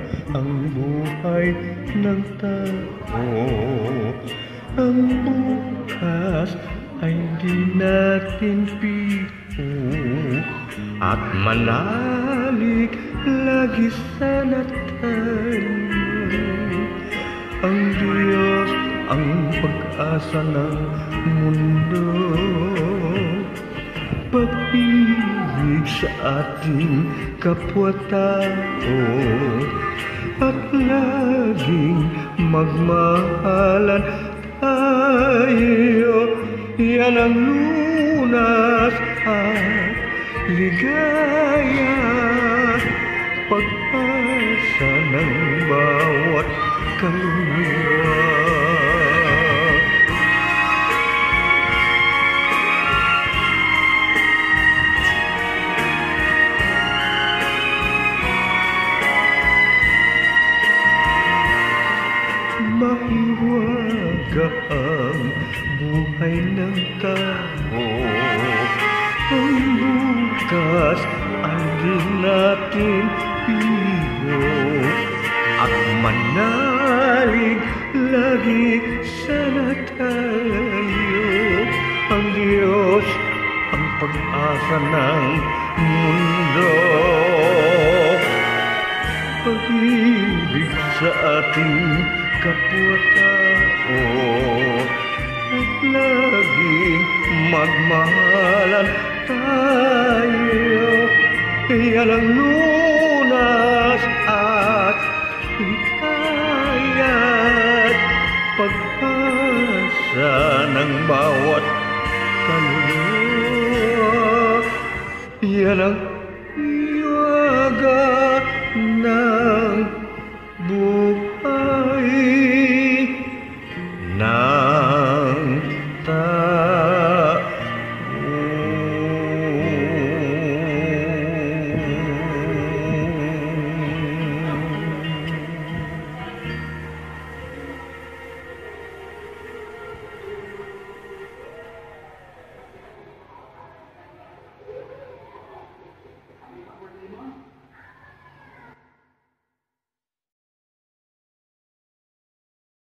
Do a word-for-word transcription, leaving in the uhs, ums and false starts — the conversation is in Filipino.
ang buhay ng tao. Ang bukas ay di natin pito, at manalig lagi sana tayo. Ang Diyos ang pag-asa ng mundo, pag-ibig sa ating kapwa-tao, at laging magmahalan tayo. Yan ang lunas at ligaya, pag-asa ng bawat kaluluwa. Mahiwaga ang buhay ng tao. Ang bukas ay di natin piyo, at manalig lagi sana tayo. Ang Diyos ang pag-asa ng mundo, pag-ibig sa ating kapwa-tao, at laging magmahalan tayo. Yan ang lunas at hikayat, pag-asa ng bawat kaluluwa. Yan ang iwaga ng buhay.